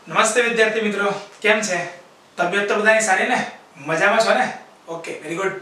नमस्ते विद्यार्थी मित्रों, केम छे? तबियत तो बधानी सारी ने? मजामां छो ने? Okay, very good.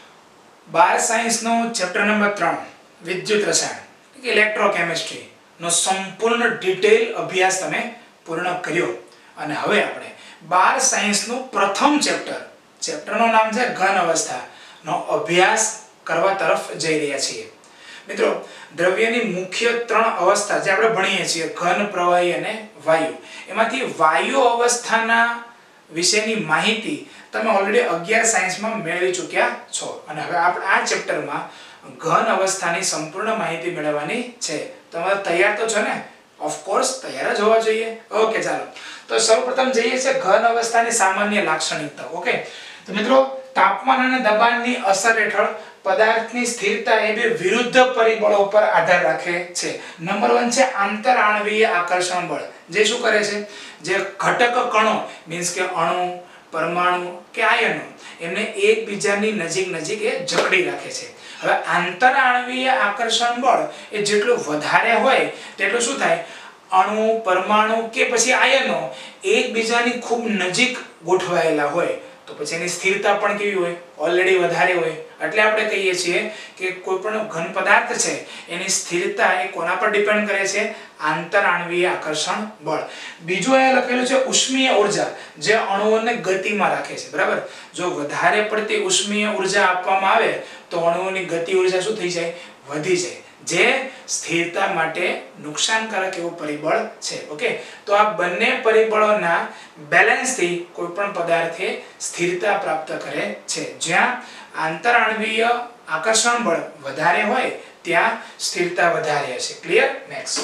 12 साइंस नो चैप्टर नंबर 3 विद्युत रसायन इलेक्ट्रोकेमिस्ट्री नो संपूर्ण डिटेल अभ्यास तमे पूर्ण कर्यो અને હવે આપણે 12 સાયન્સ નું પ્રથમ ચેપ્ટર નું નામ છે ઘન અવસ્થા નો અભ્યાસ કરવા તરફ જઈ રહ્યા છીએ। મિત્રો, દ્રવ્યની મુખ્ય ત્રણ અવસ્થા જે આપણે ભણીએ છીએ ઘન, પ્રવાહી અને વાયુ, એમાંથી વાયુ અવસ્થાના વિશેની માહિતી તમે ઓલરેડી 11 સાયન્સમાં મેળવી ચૂક્યા છો અને હવે આપણે આ ચેપ્ટરમાં ઘન અવસ્થાની સંપૂર્ણ માહિતી મેળવવાની છે। તમે તૈયાર તો છો ને? ऑफ कोर्स तैयार ज होवा જોઈએ। ओके, चलो तो सर्वप्रथम જઈએ છે ઘન અવસ્થાની સામાન્ય લાક્ષણિકતા। ઓકે, તો મિત્રો, તાપમાન અને દબાણની અસર હેઠળ પદાર્થની સ્થિરતા એ બે વિરુદ્ધ પરિબળો પર આધાર રાખે છે। નંબર 1 છે આંતરઆણવીય આકર્ષણ બળ, જે શું કરે છે, જે ઘટક કણો મીન્સ કે અણુ, પરમાણુ કે આયનો એમને એકબીજાની નજીક એ જકડી રાખે છે। હવે આંતરઆણવીય આકર્ષણ બળ એ જેટલું વધારે હોય તેટલું શું થાય, અણુ, પરમાણુ કે પછી આયનો એકબીજાની ખૂબ નજીક ગોઠવાયેલા હોય તો પછી એની સ્થિરતા પણ કેવી હોય, ઓલરેડી વધારે હોય। એટલે આપણે કહીએ છીએ કે કોઈ પણ ઘન પદાર્થ છે એની સ્થિરતા એ કોના પર ડિપેન્ડ કરે છે, આંતરઆણવીય આકર્ષણ બળ। બીજું અહીંયા લખેલું છે ઉષ્મીય ઊર્જા, જે અણુઓને ગતિમાં રાખે છે। બરાબર, જો વધારે પડતી ઉષ્મીય ઊર્જા આપવામાં આવે તો અણુઓની ગતિ ઊર્જા શું થઈ જાય, વધી જાય, જે સ્થિરતા માટે નુકસાનકારક એવું પરિબળ છે। ઓકે, તો આ બંને પરિબળોના બેલેન્સથી કોઈ પણ પદાર્થે સ્થિરતા પ્રાપ્ત કરે છે। જ્યાં આંતરઆણવીય આકર્ષણ બળ વધારે હોય ત્યાં સ્થિરતા વધારે હશે। ક્લિયર? નેક્સ્ટ,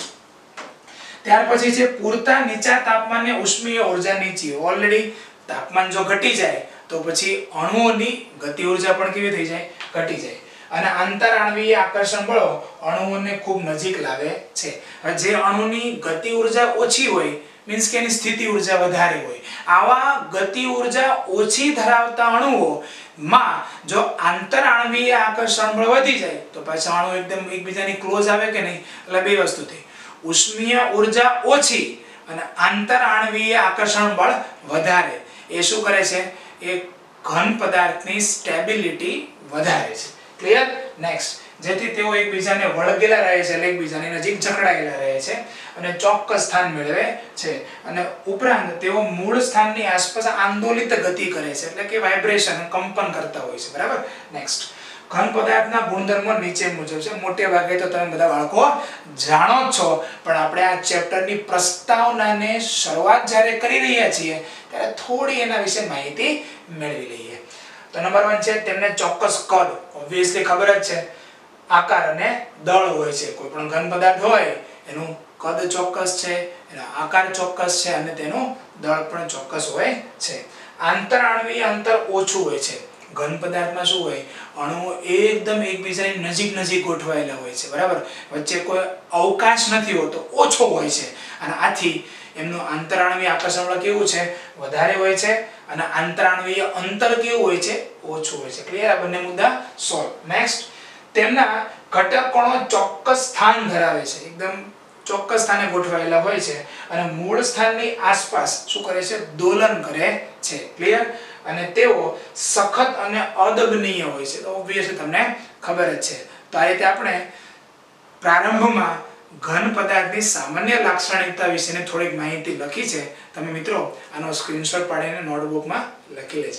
ત્યાર પછી છે પૂરતા નીચા તાપમાને ઉષ્મીય ઊર્જા નીચી। ઓલરેડી તાપમાન જો ઘટી જાય તો પછી અણુઓની ગતિ ઊર્જા પણ કેવી થઈ જાય, ઘટી જાય અને આંતરઆણવીય આકર્ષણ બળો અણુઓને ખૂબ નજીક લાવે છે। હવે જે અણુની ગતિ ઊર્જા ઓછી હોય મીન્સ કે એની સ્થિતિ ઊર્જા વધારે હોય, આવા ગતિ ઊર્જા ઓછી ધરાવતા અણુઓમાં જો આંતરઆણવીય આકર્ષણ બળ વધી જાય તો પાછા અણુ એકદમ એકબીજાની ક્લોઝ આવે કે નહીં, એટલે બે વસ્તુ થઈ, ઉષ્મીય ઊર્જા ઓછી અને આંતરઆણવીય આકર્ષણ બળ વધારે, એ શું કરે છે, એ ઘન પદાર્થની સ્ટેબિલિટી વધારે છે। ક્લિયર? નેક્સ્ટ, જેથી તેઓ એકબીજાને વળગેલા રહે છે, એટલે એકબીજાની નજીક જકડાયેલા રહે છે અને ચોક્કસ સ્થાન મેળવે છે અને ઉપરાંત તેઓ મૂળ સ્થાનની આસપાસ આંદોલિત ગતિ કરે છે, એટલે કે વાઇબ્રેશન, કંપન કરતા હોય છે। બરાબર? નેક્સ્ટ, ઘન પદાર્થના ગુણધર્મો નીચે મુજબ છે। મોટે ભાગે તો તમે બધા બાળકો જાણો જ છો, પણ આપણે આ ચેપ્ટરની પ્રસ્તાવનાને શરૂઆત જ્યારે કરી રહ્યા છીએ ત્યારે થોડી એના વિશે માહિતી મેળવી લઈએ। તો નંબર 1 છે તેમને ચોક્કસ કદ, ઓબ્વિયસલી ખબર જ છે, આકાર અને દળ હોય છે। કોઈ પણ ઘન પદાર્થ હોય એનું કદ ચોક્કસ છે, એનો આકાર ચોક્કસ છે અને તેનું દળ પણ ચોક્કસ હોય છે। આંતરઆણવીય અંતર ઓછું હોય છે। ઘન પદાર્થમાં શું હોય, અણુઓ એકદમ એકબીજાની નજીક ગોઠવાયેલા હોય છે। બરાબર, વચ્ચે કોઈ અવકાશ નથી હોતો, ઓછો હોય છે અને આથી એમનું આંતરઆણવીય આકર્ષણ બળ કેવું છે, વધારે હોય છે અને આંતરઆણવીય અંતર કેવું હોય છે, ઓછું હોય છે। ક્લિયર? આ બંને મુદ્દા સોલ્વ। નેક્સ્ટ, તેમના ઘટક કણો ચોક્કસ સ્થાન ધરાવે છે, એકદમ ચોક્કસ સ્થાને ગોઠવાયેલા હોય છે અને મૂળ સ્થાનની આસપાસ શું કરે છે, દોલન કરે છે। ક્લિયર? અને તેઓ સખત અને અદબનીય હોય છે, તો ઓબ્વિયસલી તમને ખબર જ છે। તો આ રીતે આપણે પ્રારંભમાં ઘન પદાર્થની સામાન્ય લાક્ષણિકતા વિશેની થોડીક માહિતી લખી છે। તમે મિત્રો આનો સ્ક્રીનશોટ પાડીને નોટબુકમાં લખી લેજો।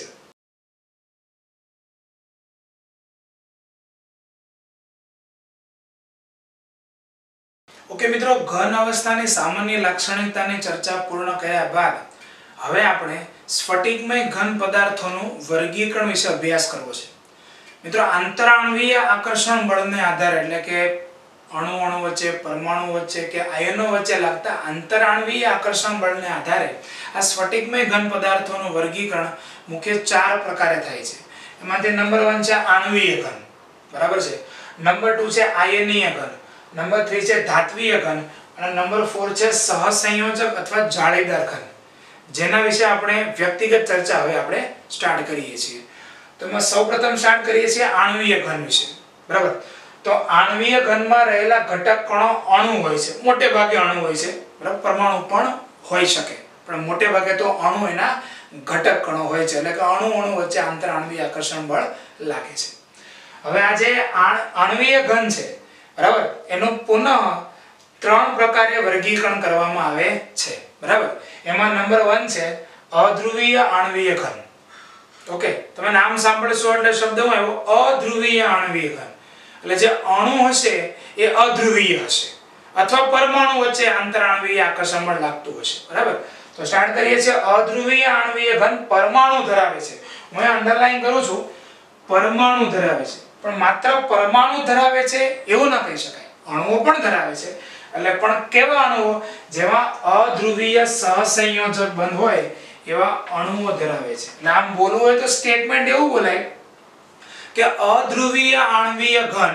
ઓકે મિત્રો, ઘન અવસ્થાની સામાન્ય લાક્ષણિકતાની ચર્ચા પૂર્ણ કર્યા બાદ હવે આપણે સ્ફટિકમય ઘન પદાર્થોનું વર્ગીકરણ વિશે અભ્યાસ કરવો છે। મિત્રો, આંતરઆણવીય આકર્ષણ બળને આધારે, એટલે કે અણુ વચ્ચે, પરમાણુ વચ્ચે કે આયનો વચ્ચે લાગતા આંતરઆણવીય આકર્ષણ બળને આધારે આ સ્ફટિકમય ઘન પદાર્થોનું વર્ગીકરણ મુખ્ય 4 પ્રકારે થાય છે। એમાંથી નંબર 1 છે આણ્વીય ઘન, બરાબર છે, નંબર 2 છે આયનીય ઘન, નંબર 3 છે ધાત્વીય ઘન અને નંબર 4 છે સહસંયોજક અથવા જાળીદાર ઘન, જેના વિશે આપણે વ્યક્તિગત ચર્ચા હવે આપણે સ્ટાર્ટ કરીએ છીએ। તો અમે સૌપ્રથમ સ્ટાર્ટ કરીએ છીએ આણ્વીય ઘન વિશે। બરાબર, તો આણ્વીય ઘનમાં રહેલા ઘટક કણો અણુ હોય છે, મોટે ભાગે અણુ હોય છે, બરાબર, પરમાણુ પણ હોઈ શકે। પણ મોટે ભાગે તો અણુ એના ઘટક કણો હોય છે, એટલે કે અણુ વચ્ચે આંતરાણવીય આકર્ષણ બળ લાગે છે. હવે આ જે આણવીય ઘન છે, બરાબર, એનું પુનઃ 3 પ્રકારે વર્ગીકરણ કરવામાં આવે છે, બરાબર. એમાં નંબર 1 છે અધ્રુવીય આણવીય ઘન. ઓકે, તમે નામ સાંભળશો એટલે શબ્દ હું આવ્યો અધ્રુવીય આણવીય ઘન. એટલે જે અણુ હશે એ અધ્રુવીય હશે અથવા પરમાણુ વચ્ચે આંતરાણવીય આકર્ષણ બળ લાગતું હશે, બરાબર. તો સ્ટાર્ટ કરીએ છીએ. અધ્રુવીય આણવીય ઘન પરમાણુ ધરાવે છે. હું અહીં અંડરલાઈન કરું છું, પરમાણુ ધરાવે છે. પણ માત્ર પરમાણુ ધરાવે છે એવું ન કહી શકાય, અણુઓ પણ ધરાવે છે. એટલે પણ કેવા અણુઓ? જેમાં અધ્રુવીય સહસંયોજક બંધ હોય એવા અણુઓ ધરાવે છે. એટલે આમ બોલવું હોય તો સ્ટેટમેન્ટ એવું બોલાય કે અધ્રુવીય આણવીય ઘન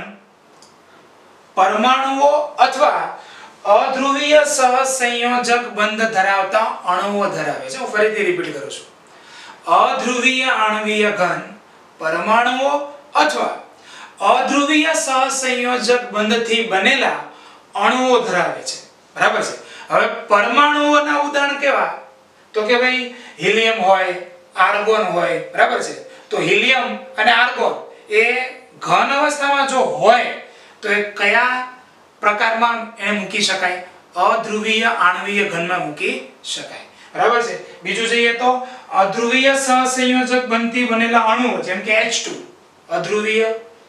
પરમાણુઓ અથવા અધ્રુવીય સહસંયોજક બંધ ધરાવતા અણુઓ ધરાવે છે. હું ફરીથી રિપીટ કરું છું. અધ્રુવીય આણવીય ઘન પરમાણુઓ અથવા અધ્રુવીય સહસંયોજક બંધથી બનેલા અણુઓ ધરાવે છે, બરાબર છે. હવે પરમાણુઓના ઉદાહરણ કેવા? તો કે ભાઈ હિલિયમ હોય, આર્ગોન હોય, બરાબર છે. તો હિલિયમ અને આર્ગોન એ ઘન અવસ્થામાં જો હોય તો એ કયા પ્રકારમાં એને મૂકી શકાય? અધ્રુવીય આણવીય ઘનમાં મૂકી શકાય, બરાબર છે. બીજું જોઈએ તો અધ્રુવીય સહસંયોજક બંધથી બનેલા અણુઓ જેમ કે H2, અધ્રુવીય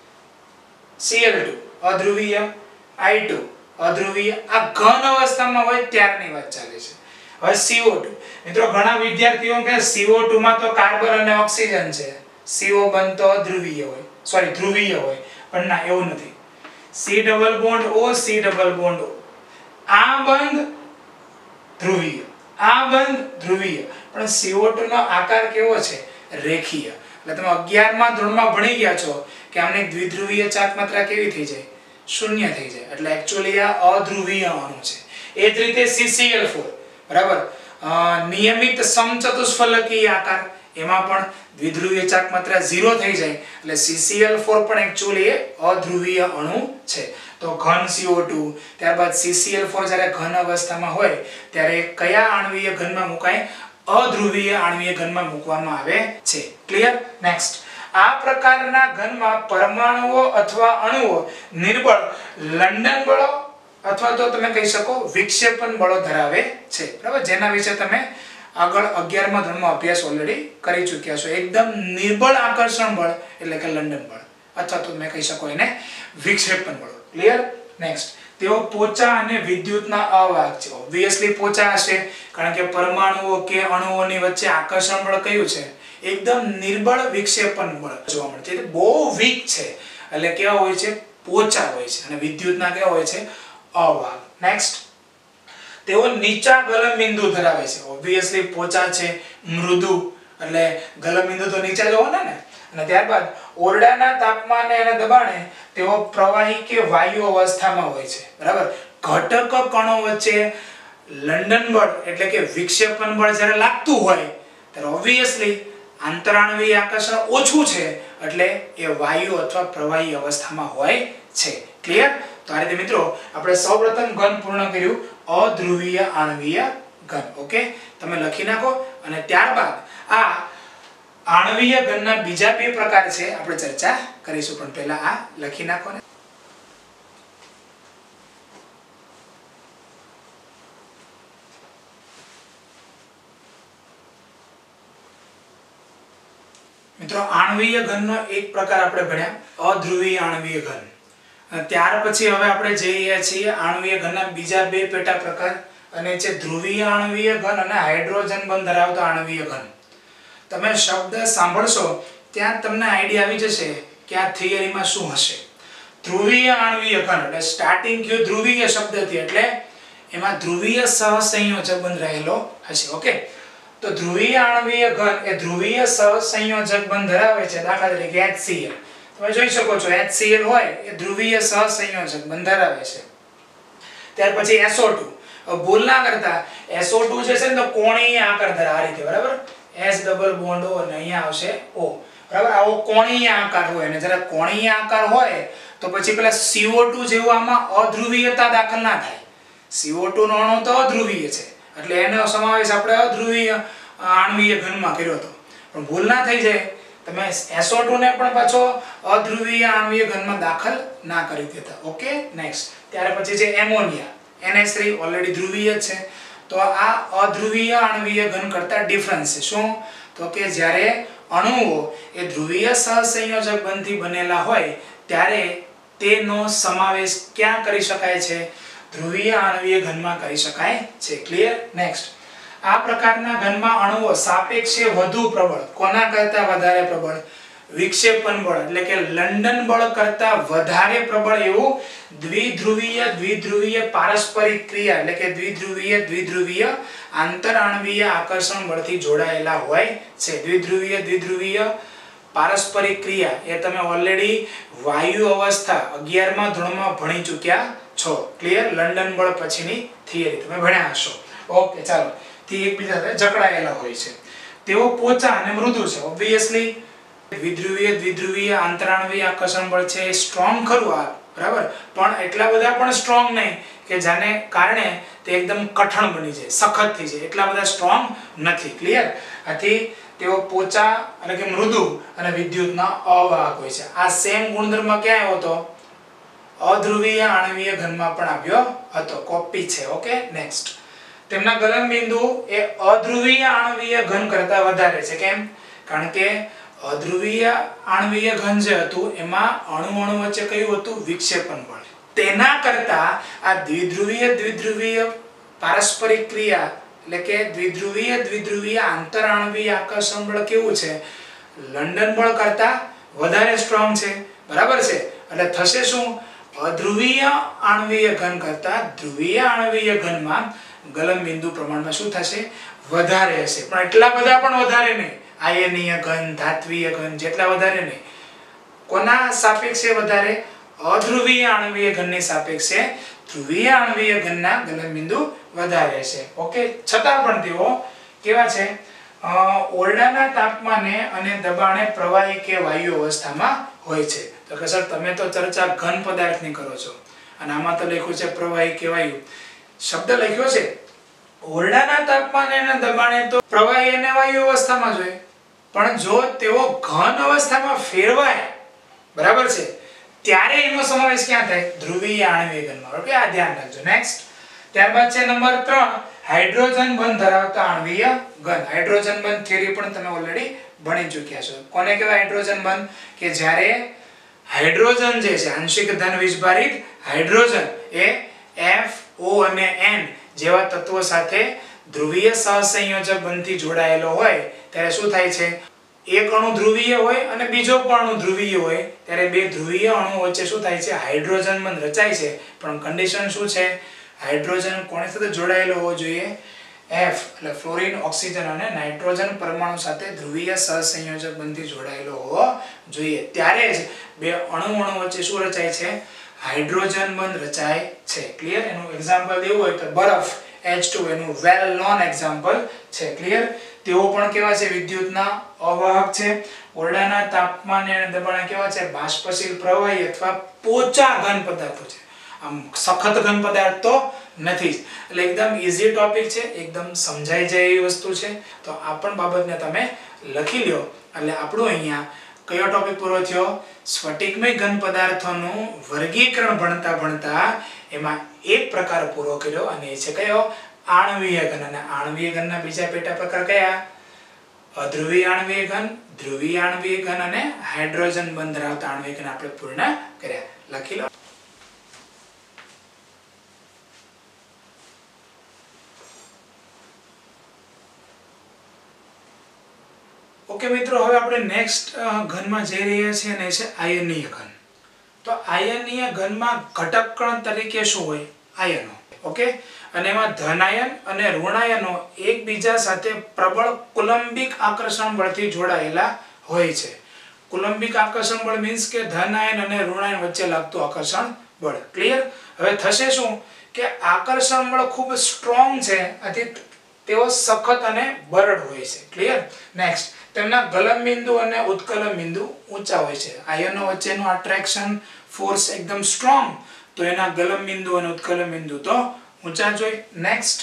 Cl2, અધ્રુવીય I2, અધ્રુવીય, આ ઘન અવસ્થામાં હોય ત્યારની વાત ચાલે છે. હવે CO2, મિત્રો ઘણા વિદ્યાર્થીઓ કહે CO2 માં તો કાર્બન અને ઓક્સિજન છે, CO બંધ તો અધ્રુવીય હોય, સોરી ધ્રુવીય હોય, પણ ના, એવું નથી. C double bond O, C double bond O, આ બંધ ધ્રુવીય, આ બંધ ધ્રુવીય. પણ CO2 નો આકાર કેવો છે? રેખીય. એટલે તમે 11મા ધોરણમાં ભણી ગયા છો કે આમને દ્વિધ્રુવીય ચાક માત્રા કેવી થઈ જાય? શૂન્ય થઈ જાય. એટલે એક્ચ્યુઅલી આ અધ્રુવીય અણુ છે. એ જ રીતે CCl4, બરાબર, નિયમિત સમચતુષ્ફલકીય આકાર, એમાં પણ દ્વિધ્રુવીય ચાક માત્રા 0 થઈ જાય. એટલે CCl4 પણ એક્ચ્યુઅલી અધ્રુવીય અણુ છે. તો ઘન CO2, ત્યારબાદ CCl4 જ્યારે ઘન અવસ્થામાં હોય ત્યારે કયા આણવીય ઘનમાં મુકાય? અધ્રુવીય આણવીય ઘનમાં મૂકવામાં આવે છે. ક્લિયર? નેક્સ્ટ, આ પ્રકારના ઘનમાં પરમાણુઓ અથવા અણુઓ નિર્બળ લંડન બળો અથવા તો તમે કહી શકો વિક્ષેપન બળો ધરાવે છે, બરાબર, જેના વિશે તમે આગળ 11મા ધોરણમાં અભ્યાસ ઓલરેડી કરી ચૂક્યા છો. એકદમ નિર્બળ આકર્ષણ બળ એટલે કે લંડન બળ અથવા તો તમે કહી શકો એને વિક્ષેપન બળ. ક્લિયર? નેક્સ્ટ, તેઓ પોચા અને વિદ્યુતના અવાહક છે. ઓબ્વિયસલી પોચા હશે કારણ કે પરમાણુઓ કે અણુઓની વચ્ચે આકર્ષણ બળ કયું છે? એકદમ નિર્બળ વિક્ષેપન બળ જોવા મળે છે. બહુ વીક છે એટલે કેવા હોય છે? પોચા હોય છે. અને વિદ્યુતના કેવા હોય છે? અવાહક. નેક્સ્ટ, તેઓ નીચા ગલનબિંદુ ધરાવે છે. ઓબ્વિયસલી પોચા છે, મૃદુ, એટલે ગલનબિંદુ તો નીચા જ હોવાના ને. અને ત્યારબાદ ઓરડાના તાપમાને અને દબાણે તેઓ પ્રવાહી કે વાયુ અવસ્થામાં હોય છે, બરાબર. ઘટક કણો વચ્ચે લંડન બળ એટલે કે વિક્ષેપન બળ જ્યારે લાગતું હોય ત્યારે ઓબ્વિયસલી આંતરાણવીય આકર્ષણ ઓછું છે એટલે એ વાયુ અથવા પ્રવાહી અવસ્થામાં હોય છે. ક્લિયર? તો આ રીતે મિત્રો આપણે સૌપ્રથમ ઘન પૂર્ણ કર્યું, અધ્રુવીય આણવીય ઘન. ઓકે, તમે લખી નાખો. અને ત્યારબાદ આ આણવીય ઘનના બીજા 2 પ્રકાર છે આપણે ચર્ચા કરીશું, પણ પહેલા આ લખી નાખો ને. મિત્રો આણવીય ઘનનો એક પ્રકાર આપણે ભણ્યા અધ્રુવીય આણવીય ઘન. ત્યાર પછી હવે આપણે જઈએ છીએ આણવીય ઘનના બીજા 2 પેટા પ્રકાર, અને છે ધ્રુવીય આણવીય ઘન અને હાઇડ્રોજન બંધ ધરાવતા આણવીય ઘન. તમે શબ્દ સાંભળશો ત્યાં તમને આઈડિયા આવી જશે કે આ થિયરીમાં શું હશે. ધ્રુવીય આણવીય ઘન એટલે સ્ટાર્ટિંગ કયો ધ્રુવીય શબ્દથી, એટલે એમાં ધ્રુવીય સહસંયોજક બંધ રહેલો હશે. ઓકે, તો ધ્રુવીય આણવીય ઘન એ ધ્રુવીય સહસંયોજક બંધ ધરાવે છે. દાખલા તરીકે HCl, તમે જોઈ શકો છો HCl હોય એ ધ્રુવીય સહસંયોજક બંધ ધરાવે છે. ત્યાર પછી SO2, ભૂલ ના કરતા SO2 જે છે ને તો કોણીય આકાર ધરાવે આ રીતે, બરાબર. S ડબલ બોન્ડ O અને અહીંયા આવશે O, બરાબર. આવો કોણીય આકાર હોય અને જ્યારે કોણીય આકાર હોય તો પછી પેલા CO2 જેવું આમાં અધ્રુવીયતા દાખલ ના થાય. CO2 નો અણુ તો અધ્રુવીય છે એટલે એનો સમાવેશ આપણે અધ્રુવીય આણ્વીય ઘનમાં કર્યો હતો, પણ ભૂલ ના થઈ જાય, તમે SO2 ને પણ પાછો અધ્રુવીય આણ્વીય ઘનમાં દાખલ ના કરી દેતા. Okay, next. ત્યાર પછી છે એમોનિયા, NH3 ઓલરેડી ધ્રુવીય છે. તો આ અધ્રુવીય આણ્વીય ઘન કરતા ડિફરન્સ છે. શું? તો કે જ્યારે અણુઓ એ ધ્રુવીય સહસંયોજક બંધથી બનેલા હોય ત્યારે તેનો સમાવેશ ક્યાં કરી શકાય છે? ધ્રુવીય આણ્વીય ઘનમાં કરી શકાય છે. ક્લિયર? નેક્સ્ટ. આ પ્રકારના ઘનમાં અણુઓ સાપેક્ષે વધુ પ્રબળ, કોના કરતા વધારે પ્રબળ? વિક્ષેપન બળ એટલે કે લંડન બળ કરતા વધારે પ્રબળ એવું દ્વિધ્રુવીય પારસ્પરિક ક્રિયા એટલે કે દ્વિધ્રુવીય આંતરઆણ્વીય આકર્ષણ બળથી જોડાયેલા હોય છે. દ્વિધ્રુવીય પારસ્પરિક ક્રિયા એ તમે ઓલરેડી વાયુ અવસ્થા 11મા ધોરણમાં ભણી ચૂક્યા છો. ક્લિયર? લંડન બળ પછીની થિયરી તમે ભણ્યા હશો. ઓકે, ચાલો. તે એકબીજા સાથે જકડાયેલા હોય છે. તેઓ પોચા અને મૃદુ છે. ઓબ્વિયસલી દ્વિધ્રુવીય આંતરાણ્વીય આકર્ષણ બળ છે એ સ્ટ્રોંગ ખરું આ, બરાબર, પણ એટલા બધા પણ સ્ટ્રોંગ નહીં કે જેને કારણે તે એકદમ કઠણ બની જાય, સખત થઈ જાય, એટલા બધા સ્ટ્રોંગ નથી. ક્લિયર? આથી તેઓ પોચા એટલે કે મૃદુ અને વિદ્યુતના અવાહક હોય છે. આ સેમ ગુણધર્મ ક્યાં આવ્યો હતો? અધ્રુવીય આણ્વીય ઘનમાં પણ આવ્યો હતો. કોપી છે. Okay, next. તેમના ગલનબિંદુ એ અધ્રુવીય આણ્વીય ઘન કરતા વધારે છે. કેમ? કારણ કે અધ્રુવીય આણ્વીય ઘન જે હતું એમાં અણુ વચ્ચે કયું હતું? વિક્ષેપણ બળ. તેના કરતા આ દ્વિધ્રુવીય પારસ્પરિક ક્રિયા એટલે કે દ્વિધ્રુવીય આંતરાણ્વીય આકર્ષણ બળ કેવું છે? લંડન બળ કરતા વધારે સ્ટ્રોંગ છે. બરાબર છે? એટલે થશે શું? અધ્રુવીય આણ્વીય ઘન કરતા ધ્રુવીય આણ્વીય ઘનમાં ગલનબિંદુ પ્રમાણમાં શું થશે? વધારે હશે, પણ એટલા બધા પણ વધારે નહીં. આયનીય ઘન, ધાત્વીય ઘન જેટલા વધારે નહીં. કોના સાપેક્ષે વધારે? અધ્રુવીય આણ્વીય ઘનની સાપેક્ષે ધ્રુવીય આણ્વીય ઘનના ગલનબિંદુ વધારે છે. ઓકે, છતાં પણ તેઓ કેવા છે? ઓરડાના તાપમાને અને દબાણે પ્રવાહી કે વાયુ અવસ્થામાં હોય છે. તો કે સર તમે તો ચર્ચા ઘન પદાર્થની કરો છો અને આમાં તો લખ્યું છે પ્રવાહી કે વાયુ. શબ્દ લખ્યો છે ઓરડાના તાપમાને અને દબાણે તો પ્રવાહી અને વાયુ અવસ્થામાં જ હોય, પણ જો તેઓ ઘન અવસ્થામાં ફેરવાય, બરાબર છે, ત્યારે એનો સમાવેશ ક્યાં થાય? ધ્રુવીય આણ્વીય ઘનમાં. ઓકે, આ ધ્યાન રાખજો. નેક્સ્ટ. ત્યારબાદ છે નંબર 3, હાઇડ્રોજન બંધ ધરાવતા આણ્વીય ઘન. હાઇડ્રોજન બંધ થિયરી પણ તમે ઓલરેડી ભણી ચૂક્યા છો. કોને કહેવાય હાઇડ્રોજન બંધ? કે જ્યારે હાઇડ્રોજન જે છે આંશિક ધન વીજભારિત હાઇડ્રોજન એ F O અને N જેવા તત્વો સાથે ધ્રુવીય સહસંયોજક બંધથી જોડાયેલો હોય ત્યારે શું થાય છે? એક અણુ ધ્રુવીય હોય અને બીજો પણ અણુ ધ્રુવીય હોય ત્યારે બે ધ્રુવીય અણુઓ વચ્ચે શું થાય છે? હાઇડ્રોજન બંધ રચાય છે. પણ કન્ડિશન શું છે? હાઇડ્રોજન કોની સાથે જોડાયેલો હોવો જોઈએ? F એટલે ફ્લોરિન, ઓક્સિજન અને નાઇટ્રોજન પરમાણુ સાથે ધ્રુવીય સહસંયોજક બંધથી જોડાયેલો હોવો જોઈએ. ત્યારે જ બે અણુ વચ્ચે શું રચાય છે? હાઇડ્રોજન બંધ રચાય છે. ક્લિયર? એનું એક્ઝામ્પલ દેવું હોય તો બરફ, H2 એનું વેલ નોન એક્ઝામ્પલ છે. ક્લિયર? તેઓ પણ કેવા છે? વિદ્યુતના અવાહક છે. ઓરડાના તાપમાને અને દબાણે કેવા છે? બાષ્પશીલ પ્રવાહી અથવા પોચા ઘન પદાર્થો છે. આમ સખત ઘન પદાર્થ તો નથી જ. એટલે એકદમ ઈઝી ટોપિક છે, એકદમ સમજાઈ જાય એવી વસ્તુ છે. તો આ પણ બાબતને તમે લખી લ્યો. એટલે આપણું અહીંયા કયો ટોપિક પૂરો થયો? સ્ફટિકમય ઘન પદાર્થોનું વર્ગીકરણ ભણતા એમાં એક પ્રકાર પૂરો કર્યો અને એ છે કયો? આણ્વીય ઘન. અને આણ્વીય ઘનના બીજા પેટા પ્રકાર કયા? અધ્રુવીય આણ્વીય ઘન, ધ્રુવીય આણ્વીય ઘન અને હાઇડ્રોજન બંધ ધરાવતા આણ્વીય ઘન આપણે પૂર્ણ કર્યા. લખી લો. ઓકે મિત્રો, હવે આપણે નેક્સ્ટ ઘનમાં જઈ રહ્યા છીએ અને છે આયનીય ઘન. તો આયનીય ઘનમાં ઘટક કણ તરીકે શું હોય? આયનો. ઓકે, અને એમાં ધનાયન અને ઋણાયનો એકબીજા સાથે પ્રબળ કુલંબિક આકર્ષણ બળથી જોડાયેલા હોય છે. કુલંબિક આકર્ષણ બળ મીન્સ કે ધનાયન અને ઋણાયન વચ્ચે લાગતું આકર્ષણ બળ. ક્લિયર? હવે થશે શું કે આકર્ષણ બળ ખૂબ સ્ટ્રોંગ છે, આથી તેઓ સખત અને બરડ હોય છે. ક્લિયર? નેક્સ્ટ. તેમના ગલનબિંદુ અને ઉત્કલન બિંદુ ઊંચા હોય છે. આયનો વચ્ચેનું અટ્રેક્શન ફોર્સ એકદમ સ્ટ્રોંગ, તો એના ગલનબિંદુ અને ઉત્કલન બિંદુ તો ઊંચા જ હોય. નેક્સ્ટ.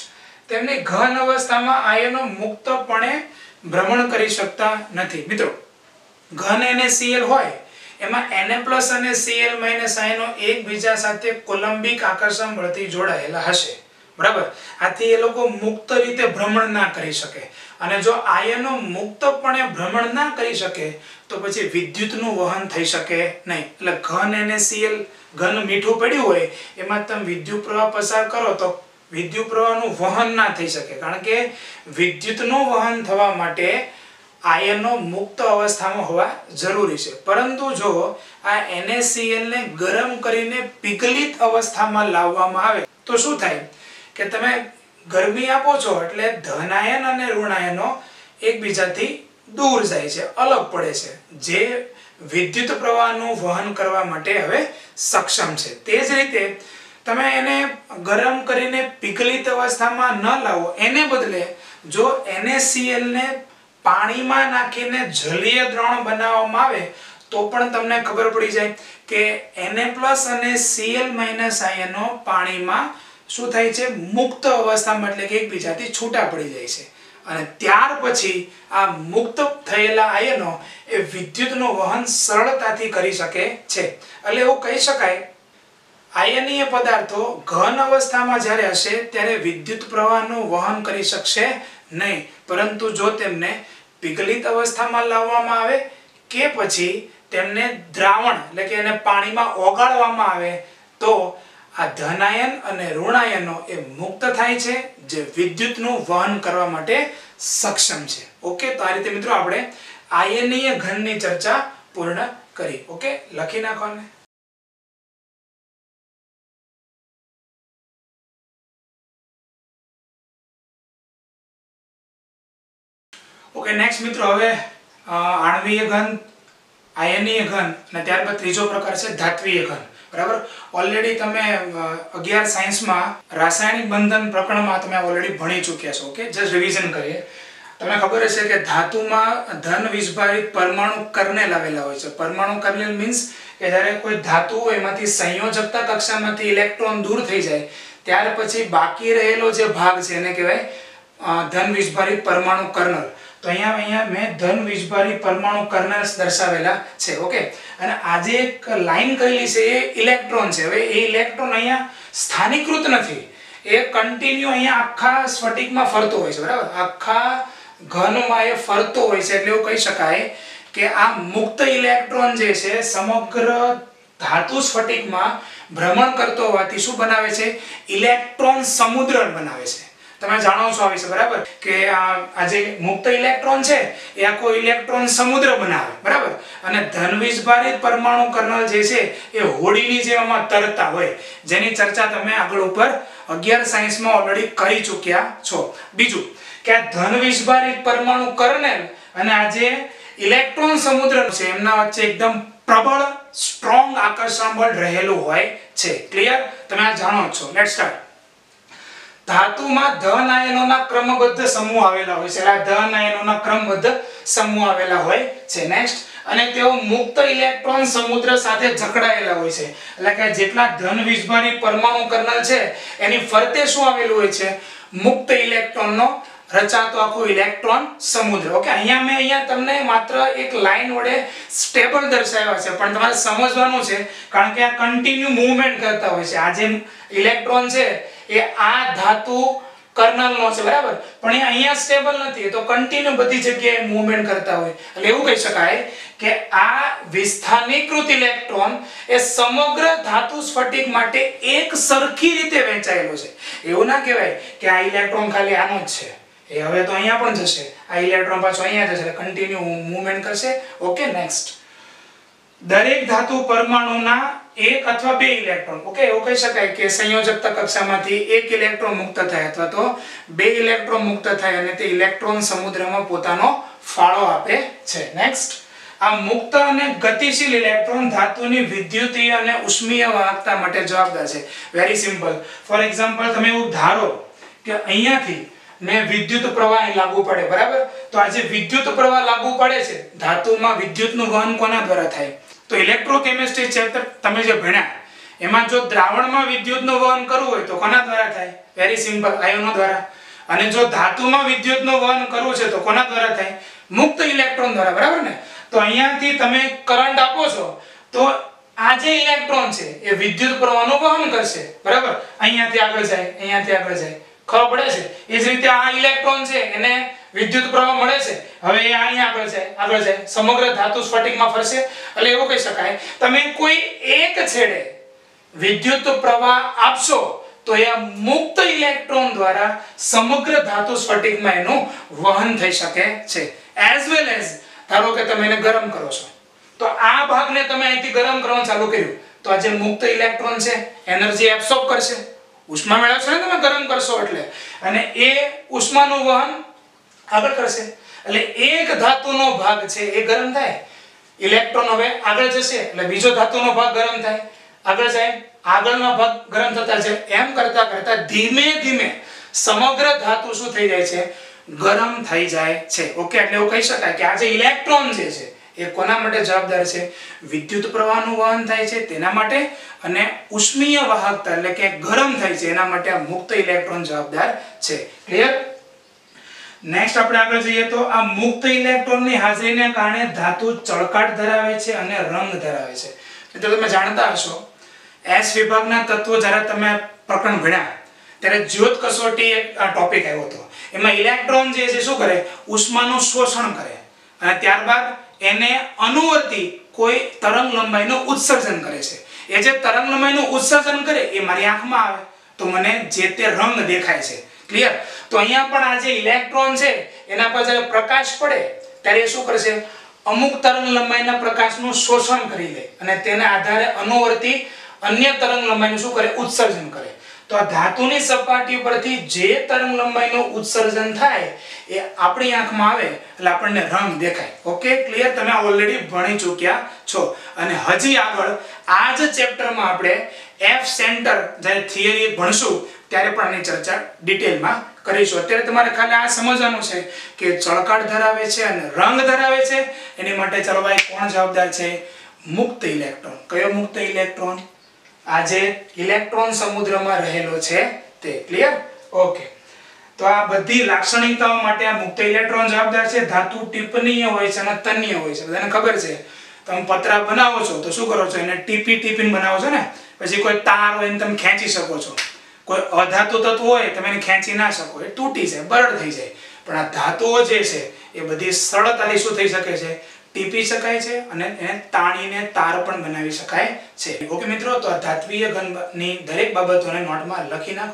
તેમની ઘન અવસ્થામાં આયનો મુક્તપણે ભ્રમણ કરી શકતા નથી. મિત્રો ઘન NaCl હોય એમાં Na+ અને Cl- આયનો એકબીજા સાથે કોલમ્બિક આકર્ષણ બળથી જોડાયેલા હશે, બરાબર. આથી એ લોકો મુક્ત રીતે ભ્રમણ ના કરી શકે, અને જો આયનો મુક્તપણે ભ્રમણ ના કરી શકે તો પછી વિદ્યુતનું વહન થઈ શકે નહીં. એટલે ઘન NaCl, ઘન મીઠું પડ્યું હોય એમાં તમે વિદ્યુત પ્રવાહ પસાર કરો તો વિદ્યુત પ્રવાહનું વહન ના થઈ શકે, કારણ કે વિદ્યુતનું વહન થવા માટે આયનો મુક્ત અવસ્થામાં હોવા જરૂરી છે. પરંતુ જો આ NaCl ને ગરમ કરીને પીગલિત અવસ્થામાં લાવવામાં આવે તો શું થાય કે તમે ગરમી આપો છો એટલે ધનાયન અને ઋણાયનો એકબીજાથી દૂર જાય છે, અલગ પડે છે, જે વિદ્યુત પ્રવાહનું વહન કરવા માટે હવે સક્ષમ છે. તે જ રીતે તમે એને ગરમ કરીને પીગલિત અવસ્થામાં ન લાવો, એને બદલે જો NaCl ને પાણીમાં નાખીને જલીય દ્રાવણ બનાવવામાં આવે તો પણ તમને ખબર પડી જાય કે Na+ અને Cl- આયનો પાણીમાં શું થાય છે, મુક્ત અવસ્થામાં, એટલે કે એકબીજાથી છૂટા પડી જાય છે. અને ત્યાર પછી આ મુક્ત થયેલા આયનો એ વિદ્યુતનું વહન સરળતાથી કરી શકે છે. એટલે એવું કહી શકાય આયનીય પદાર્થો ઘન અવસ્થામાં જ્યારે હશે ત્યારે વિદ્યુત પ્રવાહનું વહન કરી શકશે નહીં, પરંતુ જો તેમને પીગલિત અવસ્થામાં લાવવામાં આવે કે પછી તેમને દ્રાવણ એટલે કે એને પાણીમાં ઓગાળવામાં આવે તો આ ધનાયન અને ઋણાયનો એ મુક્ત થાય છે, જે વિદ્યુતનું વહન કરવા માટે સક્ષમ છે. ઓકે, તો આ રીતે મિત્રો આપણે આયનીય ઘનની ચર્ચા પૂર્ણ કરી. ઓકે, લખી નાખો ને. ઓકે, નેક્સ્ટ મિત્રો હવે આણ્વીય ઘન, આયનીય ઘન અને ત્યારબાદ ત્રીજો પ્રકાર છે ધાત્વીય ઘન. બરાબર, ઓલરેડી તમે 11 સાયન્સમાં રાસાયણિક બંધન પ્રકરણમાં તમે ઓલરેડી ભણી ચૂક્યા છો. ઓકે, જસ્ટ રિવિઝન કરીએ. તમને ખબર હશે કે ધાતુમાં ધન વિસ્ભારિત પરમાણુ કર્નેલ આવેલા હોય છે. પરમાણુ કર્નેલ મીન્સ કે જ્યારે કોઈ ધાતુ હોય એમાંથી સંયોજકતા કક્ષામાંથી ઇલેક્ટ્રોન દૂર થઈ જાય ત્યાર પછી બાકી રહેલો જે ભાગ છે એને કહેવાય ધન વિસ્ભારિત પરમાણુ કર્નલ. તો અહીંયા મેં ધન વિસ્ભારિત પરમાણુ કર્નલ્સ દર્શાવેલા છે. ઓકે, અને આજે એક લાઈન કરેલી છે એ ઇલેક્ટ્રોન છે. હવે એ ઇલેક્ટ્રોન અહીંયા સ્થાનીકૃત નથી, એ કન્ટિન્યુ અહીંયા આખા સ્ફટિકમાં ફરતો હોય છે. બરાબર, આખા ઘનમાં એ ફરતો હોય છે. એટલે એવું કહી શકાય કે આ મુક્ત ઇલેક્ટ્રોન જે છે સમગ્ર ધાતુ સ્ફટિકમાં ભ્રમણ કરતો હોવાથી શું બનાવે છે, ઇલેક્ટ્રોન સમુદ્ર બનાવે છે. તમે જાણો છો આ વિશે, બરાબર, કે આ જે મુક્ત ઇલેક્ટ્રોન છે એ આખો ઇલેક્ટ્રોન સમુદ્ર બનાવે. બરાબર, અને ધન વિસ્ભારિત પરમાણુ કર્નલ જે છે એ હોડીની જેમ આમાં તરતા હોય, જેની ચર્ચા તમે આગળ ઉપર 11 સાયન્સમાં ઓલરેડી કરી ચૂક્યા છો. બીજું કે આ ધન વિસ્ભારિત પરમાણુ કર્નેલ અને આ જે ઇલેક્ટ્રોન સમુદ્ર છે એમના વચ્ચે એકદમ પ્રબળ સ્ટ્રોંગ આકર્ષણ બળ રહેલું હોય છે. ક્લિયર? તમે આ જાણો છો. Let's start. ધાતુમાં ધન આયનોના ક્રમબદ્ધ સમૂહ આવેલા હોય છે. આ ધન આયનોના ક્રમબદ્ધ સમૂહ આવેલા હોય છે. નેક્સ્ટ, અને તેઓ મુક્ત ઇલેક્ટ્રોન સમુદ્ર સાથે જકડાયેલા હોય છે. એટલે કે જેટલા ધન વિસ્ભારિત પરમાણુ કર્નલ છે એની ફરતે શું આવેલું હોય છે, મુક્ત ઇલેક્ટ્રોનનો રચાતો આખો ઇલેક્ટ્રોન સમુદ્ર. ઓકે, અહીંયા તમને માત્ર એક લાઈન વડે સ્ટેબલ દર્શાવ્યા છે, પણ તમારે સમજવાનું છે કારણ કે આ કન્ટિન્યુ મૂવમેન્ટ કરતા હોય છે. આ જે ઇલેક્ટ્રોન છે એ આ ધાતુ કર્નલનો છે, બરાબર, પણ એ અહીંયા સ્ટેબલ નથી, તો કન્ટિન્યુ બધી જગ્યાએ મૂવમેન્ટ કરતા હોય. એટલે એવું કહી શકાય કે આ વિસ્થાનીકૃત ઇલેક્ટ્રોન એ સમગ્ર ધાતુ સ્ફટિક માટે એક સરખી રીતે વહેંચાયેલો છે. એવું ના કહેવાય કે આ ઇલેક્ટ્રોન ખાલી આનો જ છે, એ હવે તો અહીંયા પણ જશે, આ ઇલેક્ટ્રોન પાછો અહીંયા જશે, એટલે કન્ટિન્યુ મૂવમેન્ટ કરશે. ઓકે, નેક્સ્ટ, દરેક ધાતુ પરમાણુના એક અથવા બે ઇલેક્ટ્રોન, ઓકે, એવું કહી શકાય કે સંયોજકતા કક્ષામાંથી એક ઇલેક્ટ્રોન મુક્ત થાય અથવા તો બે ઇલેક્ટ્રોન મુક્ત થાય અને તે ઇલેક્ટ્રોન સમુદ્રમાં પોતાનો ફાળો આપે છે. નેક્સ્ટ, આ મુક્ત અને ગતિશીલ ઇલેક્ટ્રોન ધાતુની વિદ્યુતીય અને ઉષ્મીય વાહકતા માટે જવાબદાર છે. Very simple. ફોર એક્ઝામ્પલ, તમે એવું ધારો કે અહીંયાથી ને વિદ્યુત પ્રવાહ લાગુ પડે, બરાબર, તો આ જે વિદ્યુત પ્રવાહ લાગુ પડે છે ધાતુમાં વિદ્યુતનું વહન કોના દ્વારા થાય, તો ઇલેક્ટ્રોકેમિસ્ટ્રી ચેપ્ટર તમે જે ભણ્યા એમાં જો દ્રાવણમાં વિદ્યુતનું વહન કરવું હોય તો કોના દ્વારા થાય, વેરી સિમ્પલ, આયનો દ્વારા. અને જો ધાતુમાં વિદ્યુતનું વહન કરવું છે તો કોના દ્વારા થાય? મુક્ત ઇલેક્ટ્રોન દ્વારા, બરાબર ને? તો અહીંયાથી તમે કરંટ આપો છો તો આ જે ઇલેક્ટ્રોન છે એ વિદ્યુત પ્રવાહનું વહન કરશે, બરાબર? અહીંયાથી આગળ જાય, અહીંયાથી આગળ જાય, ખબર પડે છે? એ જ રીતે આ ઇલેક્ટ્રોન છે એને વિદ્યુત પ્રવાહ મળે છે, હવે એ અહીંયા આગળ જાય, સમગ્ર ધાતુ સ્ફટિકમાં ફરશે. એટલે એવું કહી શકાય તમે કોઈ એક છેડે વિદ્યુત પ્રવાહ આપશો તો એ મુક્ત ઇલેક્ટ્રોન દ્વારા સમગ્ર ધાતુ સ્ફટિકમાં એનું વહન થઈ શકે છે. એઝ વેલ એઝ ધારો કે તમે એને ગરમ કરો છો તો આ ભાગને તમે અહીંથી ગરમ કરવાનું ચાલુ કર્યું તો આ જે મુક્ત ઇલેક્ટ્રોન છે એનર્જી એબ્સોર્બ કરશે, ઉષ્મા મેળવશે ને તમે ગરમ કરશો એટલે, અને એ ઉષ્માનું વહન આગળ કરશે. એટલે એક ધાતુનો ભાગ છે એ ગરમ થાય, ઇલેક્ટ્રોન હવે આગળ જશે એટલે બીજો ધાતુનો ભાગ ગરમ થાય, આગળ જાય, આગળનો ભાગ ગરમ થતા છે, એમ કરતા કરતા ધીમે ધીમે સમગ્ર ધાતુ શું થઈ જાય છે? ગરમ થઈ જાય છે. ઓકે, એટલે એવું કહી શકાય કે આ જે ઇલેક્ટ્રોન જે છે એ કોના માટે જવાબદાર છે? વિદ્યુત પ્રવાહનું વહન થાય છે તેના માટે, અને ઉષ્મીય વાહકતા એટલે કે ગરમ થાય છે એના માટે આ મુક્ત ઇલેક્ટ્રોન જવાબદાર છે. ક્લિયર? નેક્સ્ટ આપણે આગળ જઈએ તો આ મુક્ત ઇલેક્ટ્રોનની હાજરીને કારણે ધાતુ ચળકાટ ધરાવે છે અને રંગ ધરાવે છે. મિત્રો તમે જાણતા હશો એસ વિભાગના તત્વો જ્યારે તમે પ્રકરણ ભણ્યા ત્યારે જ્યોત કસોટી એક ટોપિક આવ્યો હતો. એમાં ઇલેક્ટ્રોન જે છે શું કરે? ઉષ્માનું શોષણ કરે અને ત્યારબાદ એને અનુવર્તી કોઈ તરંગ લંબાઈનું ઉત્સર્જન કરે છે. એ જે તરંગ લંબાઈનું ઉત્સર્જન કરે એ મારી આંખમાં આવે તો મને જે તે રંગ દેખાય છે. ક્લિયર? તો અહીંયા પણ આ જે ઇલેક્ટ્રોન છે એના પર જ્યારે પ્રકાશ પડે ત્યારે એ શું કરશે? અમુક તરંગ લંબાઈના પ્રકાશનું શોષણ કરી લે અને તેના આધારે અનુવર્તી અન્ય તરંગ લંબાઈનું શું કરે? ઉત્સર્જન કરે. તો આ ધાતુની સપાટી પરથી જે તરંગ લંબાઈનું ઉત્સર્જન થાય એ આપણી આંખમાં આવે એટલે આપણને રંગ દેખાય. Okay, clear? તમે ઓલરેડી ભણી ચૂક્યા છો. અને હજી આગળ આ જ ચેપ્ટરમાં આપણે એફ સેન્ટર જ્યારે થિયરી ભણશું ત્યારે પણ આની ચર્ચા ડિટેલમાં કરીશું. અત્યારે તમારે ખાલી આ સમજવાનું છે કે ચળકાટ ધરાવે છે અને રંગ ધરાવે છે. એની માટે ચાલો ભાઈ કોણ જવાબદાર છે? મુક્ત ઇલેક્ટ્રોન. કયો મુક્ત ઇલેક્ટ્રોન? આ જે ઇલેક્ટ્રોન સમુદ્રમાં રહેલો છે તે. ક્લિયર? ઓકે, તો આ બધી લાક્ષણિકતાઓ માટે આ મુક્ત ઇલેક્ટ્રોન જવાબદાર છે. ધાતુ ટીપનીય હોય છે અને તન્ય હોય છે, બધાને ખબર છે. તમે પતરા બનાવો છો તો શું કરો છો? એને ટીપીને બનાવો છો ને. પછી કોઈ તાર હોય એને તમે ખેંચી શકો છો. કોઈ અધાતુ તત્વ હોય તમે એને ખેંચી ના શકો, એ તૂટી જાય, બરડ થઈ જાય. પણ આ ધાતુઓ જે છે એ બધી સરળતાથી શું થઈ શકે છે? ટીપી શકાય છે અને એને તાણીને તાર પણ બનાવી શકાય છે. ઓકે મિત્રો, તો આ ધાત્વિય ઘનની દરેક બાબતોને નોટમાં લખી નાખો.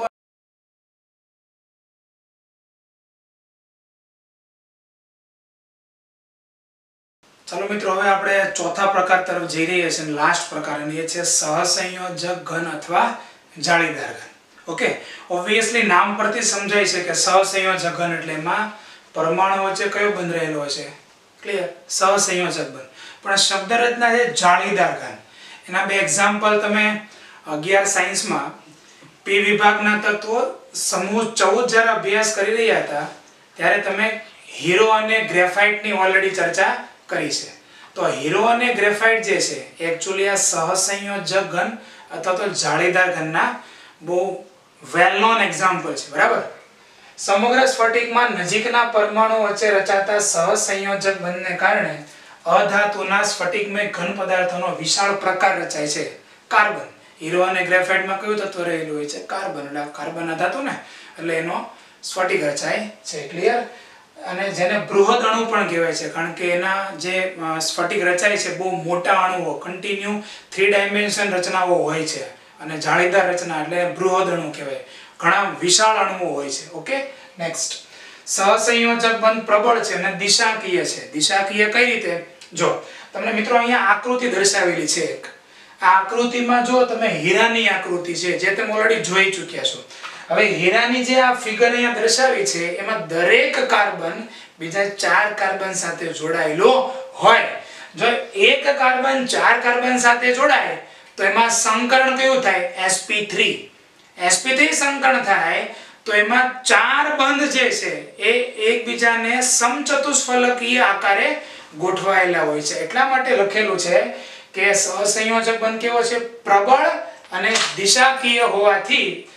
ચાલો મિત્રો, હવે આપણે ચોથા પ્રકાર તરફ જઈ રહ્યા છીએ, લાસ્ટ પ્રકાર, અને એ છે સહસંયોજક ઘન અથવા જાળીદાર ઘન. ઓકે, ઓબ્વિયસલી નામ પરથી સમજાય છે કે સહસંયોજક ઘન એટલે એમાં પરમાણુ વચ્ચે કયો બંધ રહેલો હોય છે? ક્લિયર? સહસંયોજક બંધ. પણ શબ્દ રચના છે જાળીદાર ઘન. એના બે એક્ઝામ્પલ તમે 11 સાયન્સમાં પી વિભાગના તત્વો સમૂહ 14 જ્યારે અભ્યાસ કરી રહ્યા હતા ત્યારે તમે હીરો અને ગ્રેફાઇટની ઓલરેડી ચર્ચા કરી છે. તો હીરો અને ગ્રેફાઇટ જે છે એકચ્યુઅલી આ સહસંયોજક ઘન અથવા તો જાળીદાર ઘનના બહુ વેલ નોન એક્ઝામ્પલ છે, બરાબર? સમગ્ર સ્ફટિકમાં નજીકના પરમાણુ વચ્ચે રચાતા સહસંયોજક બંધને કારણે અધાતુના સ્ફટિકમય ઘન પદાર્થોનો વિશાળ પ્રકાર રચાય છે. કાર્બન. હીરો અને ગ્રેફાઇટમાં કયું તત્વ રહેલું હોય છે? કાર્બન. એટલે કાર્બન અધાતુ ને એટલે એનો સ્ફટિક રચાય છે. ક્લિયર? અને જેને બૃહદ અણુ પણ કહેવાય છે કારણ કે એના જે સ્ફટિક રચાય છે બહુ મોટા અણુઓ, કન્ટિન્યુ 3 ડાયમેન્શન રચનાઓ હોય છે. અને જાળીદાર રચના એટલે બૃહદ અણુ કહેવાય. ઘણા વિશાળ અણુઓ હોય છે. Okay, next. સહસંયોજક બંધ પ્રબળ છે અને દિશાકીય છે. દિશાકીય કઈ રીતે? જો તમને મિત્રો અહીંયા આકૃતિ દર્શાવેલી છે એક. આ આકૃતિમાં જો તમે હીરાની આકૃતિ છે જે તમે ઓલરેડી જોઈ ચૂક્યા છો. હવે હીરાની જે આ ફિગર અહીંયા દર્શાવી છે એમાં દરેક કાર્બન બીજા 4 કાર્બન સાથે જોડાયેલો હોય. જો એક કાર્બન 4 કાર્બન સાથે જોડાય તો એમાં સંકરણ કયું થાય? sp3. sp3 સંકરણ થાય તો એમાં 4 બંધ જે છે એ એકબીજાને સમચતુષ્ફલકીય આકારે ગોઠવાયેલા હોય છે. એટલા માટે લખેલું છે કે સહસંયોજક બંધ કેવો છે? પ્રબળ અને દિશાકીય હોવાથી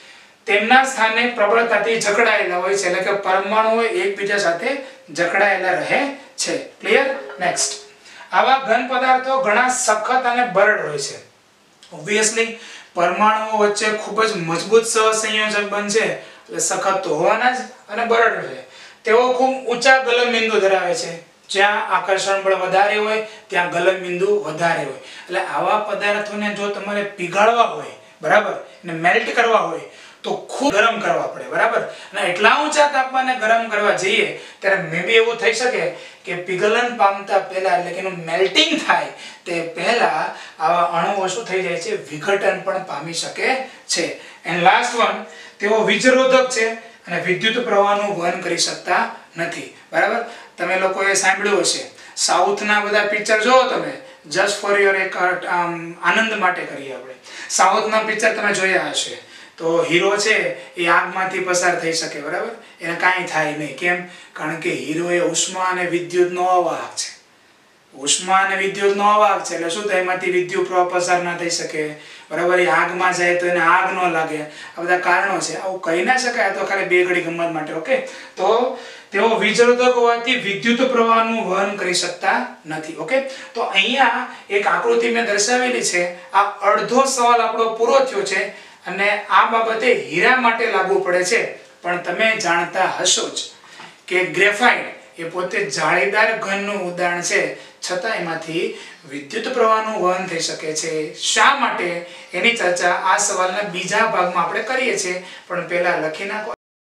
તેમના સ્થાને પ્રબળતાથી જકડાયેલા હોય છે, એટલે કે પરમાણુઓ એકબીજા સાથે જકડાયેલા રહે છે. ક્લિયર? નેક્સ્ટ, આવા ઘન પદાર્થો ઘણા સખત અને બરડ હોય છે. ઓબ્વિયસલી પરમાણુઓ વચ્ચે ખૂબ જ મજબૂત સહસંયોજક બનશે એટલે સખત તો હોવાના જ અને બરડ છે. તેઓ ખૂબ ઊંચા ગલનબિંદુ ધરાવે છે. જ્યાં આકર્ષણ બળ વધારે હોય ત્યાં ગલનબિંદુ વધારે હોય. એટલે આવા પદાર્થોને જો તમારે પીગાળવા હોય, બરાબર, અને મેલ્ટ કરવા હોય તો ખૂબ ગરમ કરવા પડે, બરાબર. અને એટલા ઊંચા તાપમાને ગરમ કરવા જઈએ ત્યારે મે બી એવું થઈ શકે કે પીગલન પામતા પહેલા, એટલે કે એનું મેલ્ટિંગ થાય તે પહેલા આવા અણુઓ શું થઈ જાય છે, વિઘટન પણ પામી શકે છે. એન્ડ લાસ્ટ વન, તેઓ વીજરોધક છે અને વિદ્યુત પ્રવાહનું વહન કરી શકતા નથી, બરાબર. તમે લોકોએ સાંભળ્યું હશે, સાઉથના બધા પિક્ચર જોવો તમે, જસ્ટ ફોર યોર એક આનંદ માટે કરીએ આપણે. સાઉથના પિક્ચર તમે જોયા હશે તો હીરો છે એ આગમાંથી પસાર થઈ શકે, બરાબર, એને કાંઈ થાય નહીં. કેમ? કારણ કે હીરો એ ઉષ્મા અને વિદ્યુતનો અવાહક છે. ઉષ્મા અને વિદ્યુતનો અવાહક છે એટલે શું થાય, એમાંથી વિદ્યુત પ્રવાહ પસાર ના થઈ શકે, બરાબર. એ આગમાં જાય તો એને આગ ન લાગે. આ બધા કારણો છે. આવું કહી ના શકાય, તો ખાલી બે ઘડી ગમત માટે. ઓકે, તો તેઓ વીજરોધક હોવાથી વિદ્યુત પ્રવાહનું વહન કરી શકતા નથી. ઓકે, તો અહીંયા એક આકૃતિ મેં દર્શાવેલી છે. આ અડધો સવાલ આપણો પૂરો થયો છે અને આ બાબતે હીરા માટે લાગુ પડે છે. પણ તમે જાણતા હશો જ કે ગ્રેફાઇટ એ પોતે જાળીદાર ઘનનું ઉદાહરણ છે, છતાં એમાંથી વિદ્યુત પ્રવાહનું વહન થઈ શકે છે. શા માટે એની ચર્ચા આ સવાલના બીજા ભાગમાં આપણે કરીએ છીએ. પણ પહેલા લખી નાખો.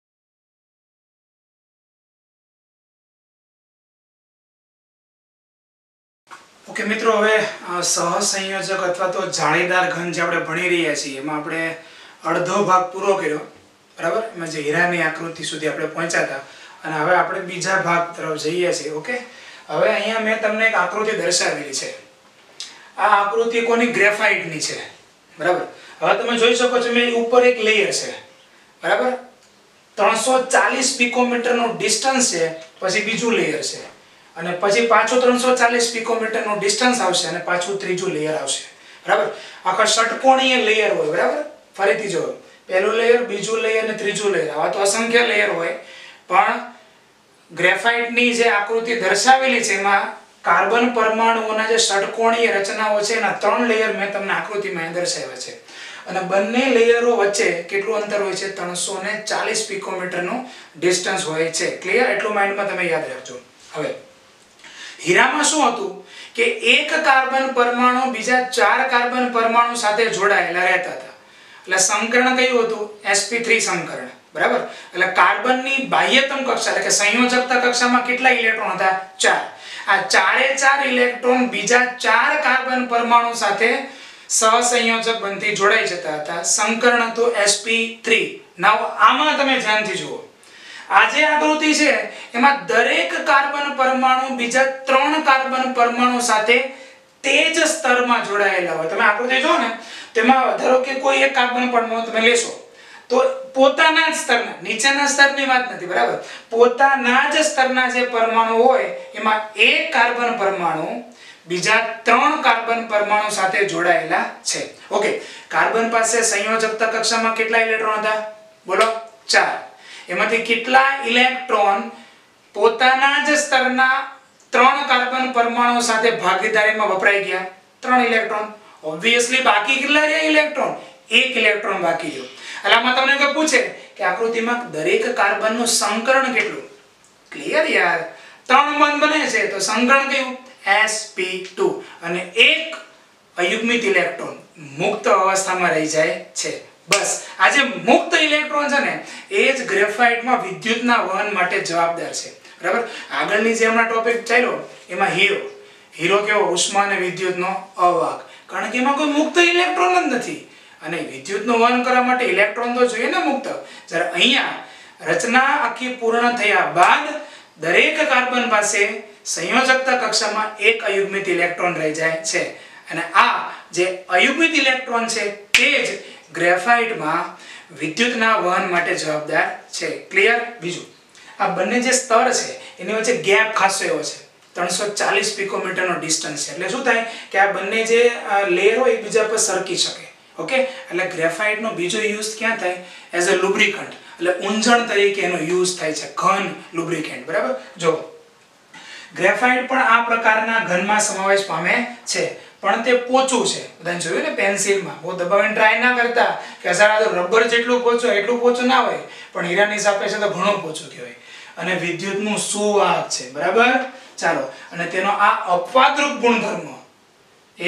ઓકે મિત્રો, હવે સહસંયોજક અથવા તો જાળીદાર ઘન જે આપણે ભણી રહ્યા છીએ એમાં આપણે અડધો ભાગ પૂરો કર્યો, બરાબર. એમાં જે હીરાની આકૃતિ સુધી આપણે પહોંચ્યા હતા અને હવે આપણે બીજા ભાગ તરફ જઈએ છીએ. ઓકે, હવે અહીંયા મેં તમને એક આકૃતિ દર્શાવેલી છે. આ આકૃતિ કોની? ગ્રેફાઇટની છે, બરાબર. હવે તમે જોઈ શકો છો મેં ઉપર એક લેયર છે, બરાબર. 340 પિકોમીટરનું ડિસ્ટન્સ છે, પછી બીજું લેયર છે અને પછી પાછું 340 પિકોમીટરનું ડિસ્ટન્સ આવશે અને પાછું ત્રીજું લેયર આવશે, બરાબર. આખા ષટકોણીય લેયર હોય, બરાબર. ફરીથી જો, પહેલું લેયર, બીજું લેયર અને ત્રીજું લેયર, આવા તો અસંખ્ય લેયર હોય. પણ ગ્રેફાઇટની જે આકૃતિ દર્શાવેલી છે એમાં કાર્બન પરમાણુઓના જે ષટકોણીય રચનાઓ છે એના 3 લેયર મેં તમને આકૃતિમાં દર્શાવ્યા છે. અને બંને લેયરો વચ્ચે કેટલું અંતર હોય છે? 340 પિકોમીટરનું ડિસ્ટન્સ હોય છે. ક્લિયર? એટલું માઇન્ડમાં તમે યાદ રાખજો. હવે હીરામાં શું હતું કે એક કાર્બન પરમાણુ બીજા 4 કાર્બન પરમાણુ સાથે જોડાયેલા રહેતા હતા. એટલે સંકરણ કયું હતું? sp3 સંકરણ, બરાબર. એટલે કાર્બનની બાહ્યતમ કક્ષા એટલે કે સંયોજકતા કક્ષામાં કેટલા ઇલેક્ટ્રોન હતા? 4. આ 4 ઇલેક્ટ્રોન બીજા 4 કાર્બન પરમાણુ સાથે સહસંયોજક બનથી જોડાઈ જતા હતા. સંકરણ હતું sp3. નાવ આમાં તમે ધ્યાનથી જુઓ, આ જે આકૃતિ છે એમાં દરેક કાર્બન પરમાણુ બીજા 3 કાર્બન પરમાણુ સાથે તે જ સ્તરમાં જોડાયેલા હોય. તમે આકૃતિ જો ને તેમાં ધારો કે કોઈ એક કાર્બન પરમાણુ તમે લેશો તો પોતાના જ સ્તરના, નીચેના સ્તરની વાત નથી, બરાબર, પોતાના જ સ્તરના જે પરમાણુ હોય એમાં એક કાર્બન પરમાણુ બીજા 3 કાર્બન પરમાણુ સાથે જોડાયેલા છે. ઓકે, કાર્બન પાસે સંયોજકતા કક્ષામાં કેટલા ઇલેક્ટ્રોન હતા? બોલો? 4. એમાંથી કેટલા ઇલેક્ટ્રોન પોતાના જ સ્તરના 3 કાર્બન પરમાણુ સાથે ભાગીદારીમાં વપરાઈ ગયા? 3 ઇલેક્ટ્રોન. ઓબ્વિયસલી બાકી કેટલા રહ્યા ઇલેક્ટ્રોન? 1 ઇલેક્ટ્રોન બાકી રહ્યો. એટલે આમાં તમને કોઈ પૂછે કે આકૃતિમાં દરેક કાર્બનનું સંકરણ કેટલું? ક્લિયર યાર? 3 બંધ બને છે તો સંકરણ કયું? sp2. અને 1 અયુગ્મિત ઇલેક્ટ્રોન મુક્ત અવસ્થામાં રહી જાય છે. બસ આ જે મુક્ત ઇલેક્ટ્રોન છે ને એ જ ગ્રેફાઇટમાં વિદ્યુતના વહન માટે જવાબદાર છે, બરાબર. આગળની જે હમણાં ટોપિક ચાલ્યો એમાં હીરો કેવો? ઉષ્મા અને વિદ્યુતનો અવાહક. કારણ કે એમાં કોઈ મુક્ત ઇલેક્ટ્રોન જ નથી અને વિદ્યુતનું વહન કરવા માટે ઇલેક્ટ્રોન તો જોઈએ ને મુક્ત. જ્યારે અહીંયા રચના આખી પૂર્ણ થયા બાદ દરેક કાર્બન પાસે સંયોજકતા કક્ષામાં 1 અયુગ્મિત ઇલેક્ટ્રોન રહી જાય છે અને આ જે અયુગ્મિત ઇલેક્ટ્રોન છે તે જ ગ્રેફાઇટમાં વિદ્યુતના વહન માટે જવાબદાર છે. ક્લિયર? બીજું, આ બંને જે સ્તર છે એની વચ્ચે ગેપ ખાસો એવો છે, 340 પિકોમીટરનો ડિસ્ટન્સ છે. એટલે શું થાય કે આ બંને જે લેયર હોય એકબીજા પર સરકી શકે. ઓકે, એટલે ગ્રેફાઇટનો બીજો યુઝ ક્યાં થાય? એઝ અ લુબ્રિકન્ટ, એટલે ઊંજણ તરીકે એનો યુઝ થાય છે, ઘન લુબ્રિકેન્ટ. બરાબર. જો ગ્રેફાઇટ પણ આ પ્રકારના ઘનમાં સમાવેશ પામે છે, પણ તે પોચું છે. બધાને જોયું ને પેન્સિલમાં બહુ દબાવીને ટ્રાય ના કરતા કે સારા તો રબર જેટલું પોચું એટલું પોચું ના હોય, પણ હીરાની સાપેક્ષે તો ઘણું પોચું કહેવાય. અને વિદ્યુતનું સુવાહક છે. બરાબર. ચાલો, અને તેનો આ અપવાદરૂપ ગુણધર્મ એ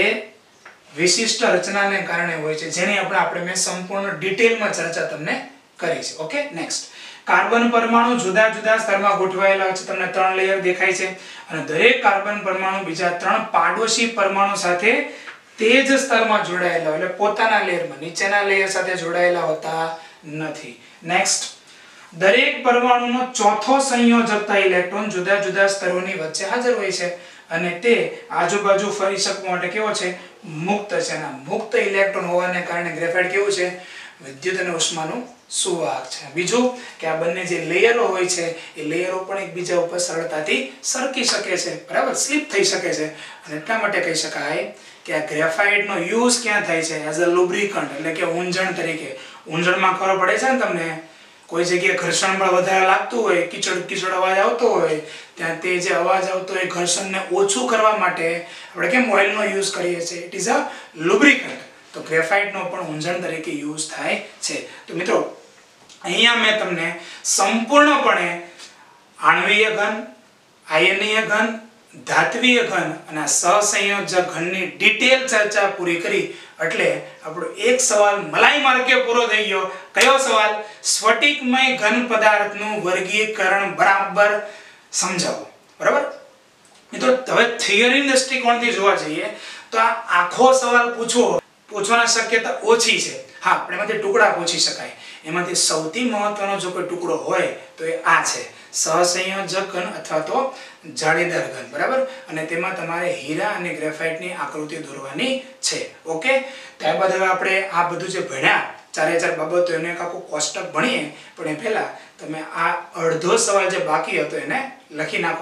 વિશિષ્ટ રચનાને કારણે હોય છે, જેની આપણે મેં સંપૂર્ણ ડિટેલમાં ચર્ચા તમને કરી છે. Okay, next. કાર્બન પરમાણુ જુદા જુદા સ્તરમાં ગોઠવાયેલા છે. તમને 3 લેયર દેખાય છે, અને દરેક કાર્બન પરમાણુ બીજા 3 પાડોશી પરમાણુ સાથે તે જ સ્તરમાં જોડાયેલા હોય, એટલે પોતાના લેયરમાં નીચેના લેયર સાથે જોડાયેલા હોતા નથી. નેક્સ્ટ. દરેક પરમાણુનો ચોથો સંયોજકતા ઇલેક્ટ્રોન જુદા જુદા સ્તરોની વચ્ચે હાજર હોય છે, અને તે આજુબાજુ ફરી શકવા માટે કેવો છે? મુક્ત છે. અને મુક્ત ઇલેક્ટ્રોન હોવાને કારણે ગ્રેફાઇટ કેવું છે? વિદ્યુત અને ઉષ્માનું સુવાહક છે. બીજું કે આ બંને જે લેયરો હોય છે એ લેયરો પણ એકબીજા ઉપર સરળતાથી સરકી શકે છે. બરાબર, સ્લીપ થઈ શકે છે. અને એટલા માટે કહી શકાય કે આ ગ્રેફાઇટનો યુઝ ક્યાં થાય છે? એઝ અ લુબ્રિકન્ટ, એટલે કે ઊંજણ તરીકે. ઊંજણમાં ખબર પડે છે ને તમને, કોઈ જગ્યાએ ઘર્ષણ બળ વધારે લાગતું હોય, કીચડ અવાજ આવતો હોય, ત્યાં તે જે અવાજ આવતો હોય ઘર્ષણને ઓછું કરવા માટે આપણે કેમ ઓઇલનો યુઝ કરીએ છીએ? It is a lubricant. તો ગ્રેફાઇટનો પણ ઊંજણ તરીકે યુઝ થાય છે. તો મિત્રો, અહીંયા મેં તમને સંપૂર્ણપણે આણ્વીય ઘન, આયનીય ઘન, ધાત્વીય ઘન અને સહસંયોજક ઘનની ડિટેલ ચર્ચા પૂરી કરી. એટલે આપણો એક સવાલ મલાઈ માર્કે પૂરો થઈ ગયો. કયો સવાલ? સ્ફટિકમય ઘન પદાર્થનું વર્ગીકરણ બરાબર સમજાવો. બરાબર મિત્રો, હવે થિયરી દૃષ્ટિકોણથી જોવા જઈએ તો આ આખો સવાલ પૂછવાની શક્યતા ઓછી છે. હા, આપણે એમાંથી ટુકડા પૂછી શકાય. એમાંથી સૌથી મહત્વનો જો કોઈ ટુકડો હોય તો એ આ છે, સહસંયોજક ઘન અથવા તો જાળીદાર ઘન. બરાબર. અને તેમાં તમારે હીરા અને ગ્રેફાઇટની આકૃતિ દોરવાની છે. ઓકે, ત્યારબાદ હવે આપણે આ બધું જે ભણ્યા 4 બાબતો એને એક આખું કોષ્ટક ભણીએ, પણ એ પહેલા તમે આ અડધો સવાલ જે બાકી હતો એને લખી નાખો.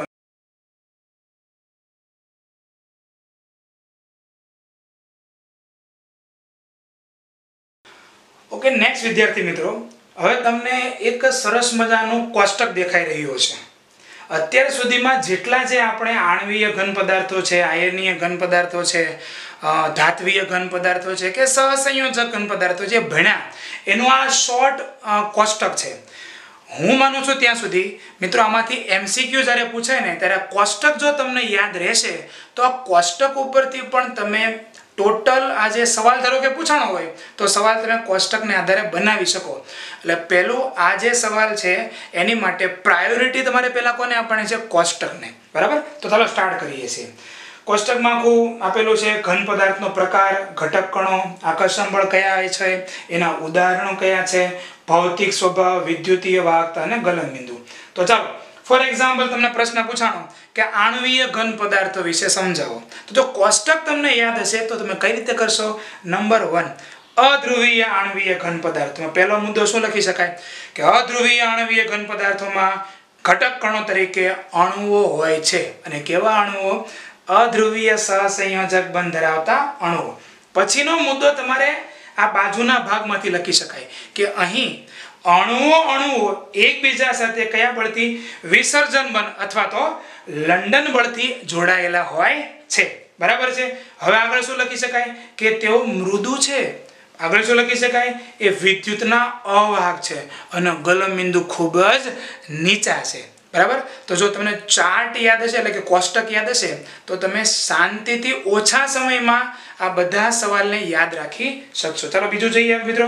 ઓકે, નેક્સ્ટ વિદ્યાર્થી મિત્રો, હવે તમને એક સરસ મજાનું કોષ્ટક દેખાઈ રહ્યું છે. અત્યાર સુધીમાં જેટલા જે આપણે આણ્વીય ઘન પદાર્થો છે, આયનીય ઘન પદાર્થો છે, ધાત્વીય ઘન પદાર્થો છે કે સહસંયોજક ઘન પદાર્થો જે ભણ્યા, એનું આ શોર્ટ કોષ્ટક છે. હું માનું છું ત્યાં સુધી મિત્રો, આમાંથી MCQ જ્યારે પૂછાય ને ત્યારે કોષ્ટક જો તમને યાદ રહેશે તો આ કોષ્ટક ઉપરથી પણ તમે ટોટલ આ જે સવાલ ધારો કે પૂછાણો હોય તો સવાલ તમે કોષ્ટકને આધારે બનાવી શકો. એટલે પહેલું આ જે સવાલ છે એની માટે પ્રાયોરિટી તમારે પહેલાં કોને આપવાની છે? કોષ્ટકને. બરાબર. તો ચાલો સ્ટાર્ટ કરીએ છીએ. કોષ્ટકમાં આખું આપેલું છે ઘન પદાર્થનો પ્રકાર, ઘટક કણો, આકર્ષણ બળ કયા છે, એના ઉદાહરણો કયા છે, ભૌતિક સ્વભાવ, વિદ્યુતીય વાહકતા અને ગલનબિંદુ. તો ચાલો, ફોર એક્ઝામ્પલ તમને પ્રશ્ન પૂછાણો કે આણ્વીય ઘન પદાર્થો વિશે સમજાવો. તો જો કોષ્ટક તમને યાદ હશે તો તમે કઈ રીતે કરશો? નંબર 1, અધ્રુવીય આણ્વીય ઘન પદાર્થોમાં પહેલો મુદ્દો શું લખી શકાય? કે અધ્રુવીય આણ્વીય ઘન પદાર્થોમાં ઘટક કણો તરીકે અણુઓ હોય છે. અને કેવા અણુઓ? અધ્રુવીય સહસંયોજક બંધ ધરાવતા અણુઓ. પછીનો મુદ્દો તમારે આ બાજુના ભાગમાંથી લખી શકાય કે અહીં અણુઓ એકબીજા સાથે કયા બળથી? વિસર્જન બળ અથવા તો લંડન બળથી જોડાયેલા હોય છે. બરાબર છે. હવે આગળ શું લખી શકાય? કે તેઓ મૃદુ છે. આગળ શું લખી શકાય? એ વિદ્યુતના અવાહક છે અને ગલનબિંદુ ખૂબ જ નીચા છે. બરાબર. તો જો તમને ચાર્ટ યાદ હશે, એટલે કે કોષ્ટક યાદ હશે, તો તમે શાંતિથી ઓછા સમયમાં આ બધા સવાલને યાદ રાખી શકશો. ચાલો બીજું જોઈએ મિત્રો.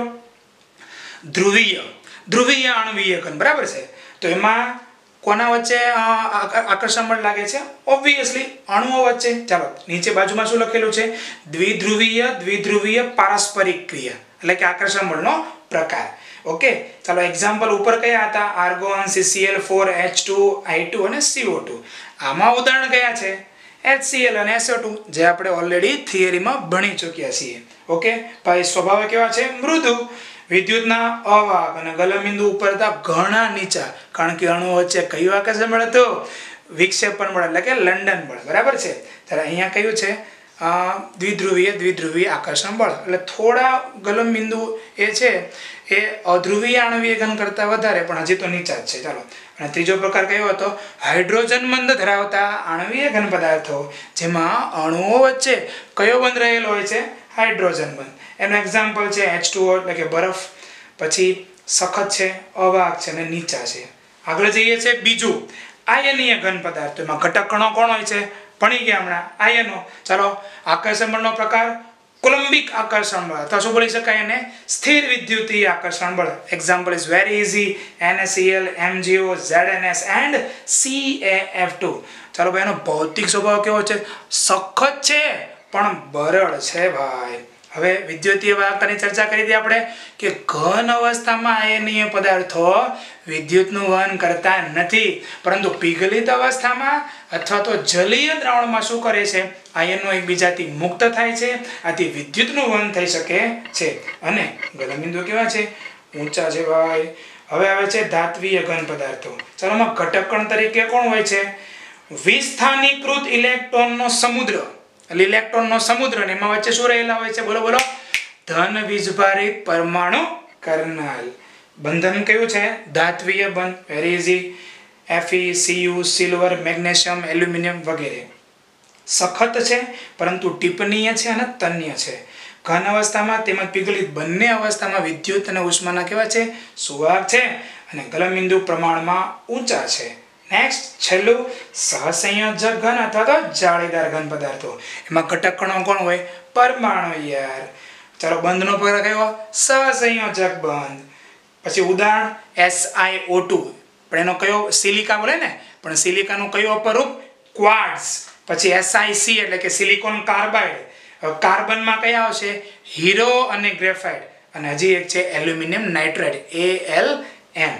ધ્રુવીય આણ્વીય ઘન. બરાબર છે. તો એમાં કોના વચ્ચે આકર્ષણ બળ લાગે છે? ઓબ્વિયસલી અણુઓ વચ્ચે. ચાલો નીચે બાજુમાં શું લખેલું છે? દ્વિધ્રુવીય પારસ્પરિક ક્રિયા, એટલે કે આકર્ષણ બળનો પ્રકાર. ઓકે, ચાલો એક્ઝામ્પલ ઉપર કયા હતા? આર્ગોન, CCl4, H2, I2 અને CO2. આમાં ઉદાહરણ કયા છે? HCl અને SO2, જે આપણે ઓલરેડી થિયરીમાં ભણી ચૂક્યા છીએ. ઓકે, ભાઈ સ્વભાવ કેવા છે? મૃદુ, વિદ્યુતના અવાહક અને ગલનબિંદુ ઉપર ઘણા નીચા. કારણ કે અણુઓ વચ્ચે કયું આકર્ષણ બળ હતું? વિક્ષેપણ બળ, એટલે કે લંડન બળ. બરાબર છે. ત્યારે અહીંયા કયું છે? દ્વિધ્રુવીય આકર્ષણ બળ. એટલે થોડા ગલનબિંદુ એ છે એ અધ્રુવીય આણવીય ઘન કરતાં વધારે, પણ હજી તો નીચા જ છે. ચાલો, અને ત્રીજો પ્રકાર કયો હતો? હાઇડ્રોજન બંધ ધરાવતા આણવીય ઘન પદાર્થો, જેમાં અણુઓ વચ્ચે કયો બંધ રહેલો હોય છે? હાઇડ્રોજન બંધ. એનું એક્ઝામ્પલ છે H2O એટલે કે બરફ, પછી સખત છે, અવાહક છે અને નીચા છે. આગળ જઈએ છે બીજું, આયનીય ઘન પદાર્થો. એમાં ઘટક કણો કોણ હોય છે? ભણી ગયા હમણાં, આયનો. ચાલો, આકર્ષણ બળનો પ્રકાર કુલંબિક આકર્ષણ બળ, અથવા શું બોલી શકાય એને? સ્થિર વિદ્યુતીય આકર્ષણ બળ. Example is very easy, NaCl, MgO, ZnS and CaF2. ચાલો ભાઈ, એનો ભૌતિક સ્વભાવ કેવો છે? સખત છે પણ બરડ છે ભાઈ. હવે વિદ્યુતીય વાહકતાની ચર્ચા કરી હતી આપણે કે ઘન અવસ્થામાં આયનીય પદાર્થો વિદ્યુતનું વહન કરતા નથી, પરંતુ પીગલિત અવસ્થામાં અથવા તો જલીય દ્રાવણમાં શું કરે છે? આયનો એકબીજાથી મુક્ત થાય છે, આથી વિદ્યુતનું વહન થઈ શકે છે. અને ગલનબિંદુ કેવા છે? ઊંચા છે ભાઈ. હવે આવે છે ધાત્વીય ઘન પદાર્થો. ચાલો, એમાં ઘટક કણ તરીકે કોણ હોય છે? વિસ્થાનીકૃત ઇલેક્ટ્રોનનો સમુદ્ર. ઇલેક્ટ્રોનનો સમુદ્ર, ને એમાં વચ્ચે શું રહેલા હોય છે? બોલો બોલો. ધન વીજભારિત પરમાણુ કર્નલ. બંધન કયું છે? ધાત્વીય બંધ. Very easy. Fe, Cu, silver, magnesium, aluminium વગેરે. સખત છે પરંતુ ટીપનીય છે અને તન્ય છે. ઘન અવસ્થામાં તેમજ પીગલિત બંને અવસ્થામાં વિદ્યુત અને ઉષ્માના કેવા છે? સુવાહક છે અને ગલનબિંદુ પ્રમાણમાં ઊંચા છે. નેક્સ્ટ, છેલ્લું, સહસંયોજક ઘન અથવા તો જાળીદાર ઘન પદાર્થો. એમાં ઘટક કણો કોણ હોય? પરમાણુ યાર. ચાલો, બંધનો પ્રકાર કયો? સહસંયોજક બંધ. પછી ઉદાહરણ SiO2, પણ એનો કયો? સિલિકા બોલે ને, પણ સિલિકાનું કયું અપરૂપ? ક્વાર્ટઝ. પછી SiC એટલે કે સિલિકોન કાર્બાઇડ. કાર્બનમાં કયા આવશે? હીરો અને ગ્રેફાઇટ. અને હજી એક છે એલ્યુમિનિયમ નાઇટ્રાઇડ, AlN.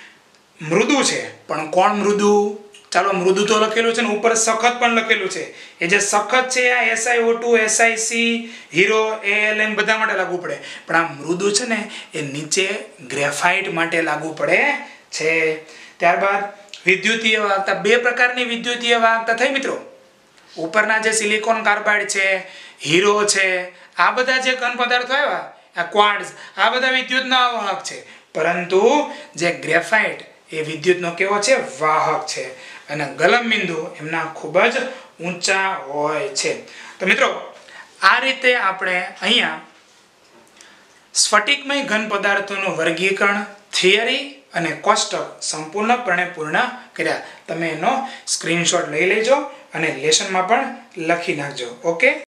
મૃદુ છે, પણ કોણ મૃદુ? ચાલો, મૃદુ તો લખેલું છે ને, ઉપર સખત પણ લખેલું છે. એ જે સખત છે આ SiO2, SiC, હીરો, AlN બધા માટે લાગુ પડે, પણ આ મૃદુ છે ને એ નીચે ગ્રેફાઇટ માટે લાગુ પડે છે. ત્યારબાદ વિદ્યુતીય વાહકતા. બે પ્રકારની વિદ્યુતીય વાહકતા થઈ મિત્રો. ઉપરના જે સિલિકોન કાર્બાઇડ છે, હીરો છે, આ બધા જે ઘન પદાર્થો આવ્યા, આ ક્વાર્ટઝ, આ બધા વિદ્યુતના વાહક છે, પરંતુ જે ગ્રેફાઇટ એ વિદ્યુતનો કેવો છે? વાહક છે. અને ગલનબિંદુ એમના ખૂબ જ ઊંચા હોય છે. તો મિત્રો, આ રીતે આપણે અહીંયા સ્ફટિકમય ઘન પદાર્થોનું વર્ગીકરણ, થિયરી અને કોષ્ટક સંપૂર્ણપણે પૂર્ણ કર્યા. તમે એનો સ્ક્રીનશોટ લઈ લેજો અને લેસનમાં પણ લખી નાખજો. ઓકે.